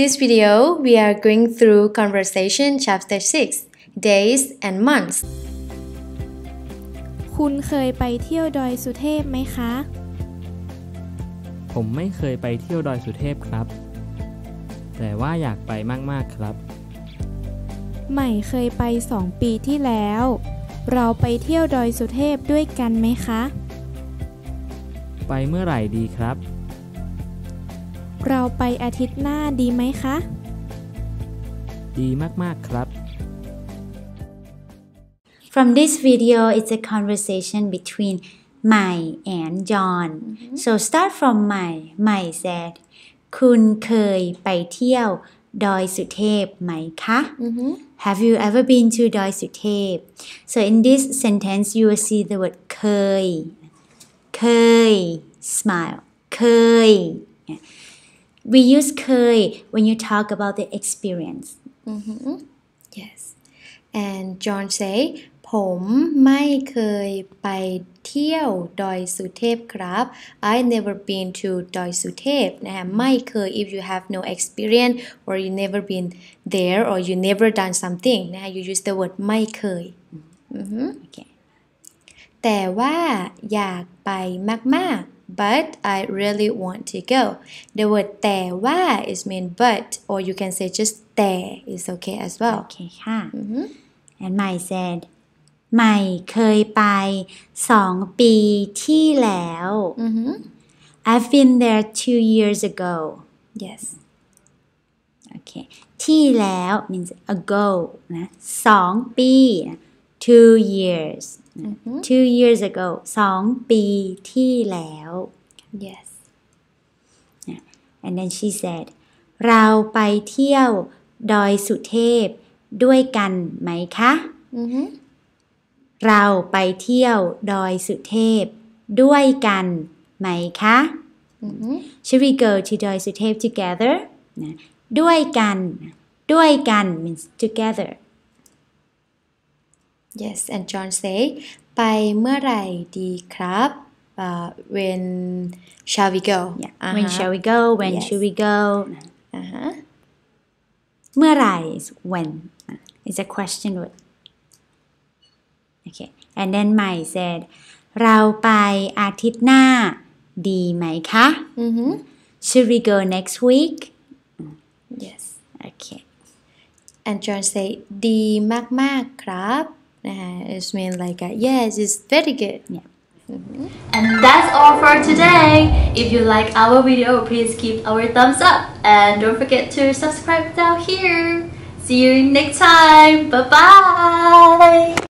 this video, we are going through Conversation Chapter 6, Days and Months. คุณเคยไปเที่ยวดอยสุเทพไหมคะผมไม่เคยไปเที่ยวดอยสุเทพครับแต่ว่าอยากไปมากๆครับใหม่เคยไป2 ปีที่แล้วเราไปเที่ยวดอยสุเทพด้วยกันไหมคะไปเมื่อไหร่ดีครับเราไปอาทิตย์หน้าดีไหมคะดีมากๆครับ From this video, it's a conversation between Mai and John. So start from Mai. Mai said, คุณเคยไปเที่ยวดอยสุเทพไหมคะ Have you ever been to ดอยสุเทพ So in this sentence, you will see the word เคย เคย smile เคย We use เคย when you talk about the experience. Yes. And John say ผมไม่เคยไปเที่ยวดอยสุเทพครับ I never been to ดอยสุเทพนะคะไม่เคย if you have no experience or you never been there or you never done something นะคะ you use the word ไม่เคย Okay. แต่ว่าอยากไปมากๆ but I really want to go the word แต่ว่า is mean but or you can say just แต่ is okay as well Okay ค่ะ And Mai said ใหม่เคยไป2 ปีที่แล้ว I've been there 2 years ago yes Okay ที่แล้ว means ago นะ2 ปีนะ2 years 2 years ago 2 ปีที่แล้ว yes And then she said เราไปเที่ยวดอยสุเทพด้วยกันไหมคะเราไปเที่ยวดอยสุเทพด้วยกันไหมคะ Should we go to ดอยสุเทพ together นะด้วยกันด้วยกัน means together yes and John say ไปเมื่อไหร่ดีครับwhen shall we go When shall we go when Yes. should we go เมื่อไหร่ is when it's a question word Okay and then Mai said เราไปอาทิตย์หน้าดีไหมคะ Should we go next week yes Okay and John say ดีมากๆครับit means like yes it's very good yeah And that's all for today. If you like our video, please give our thumbs up and don't forget to subscribe down here. See you next time. Bye bye.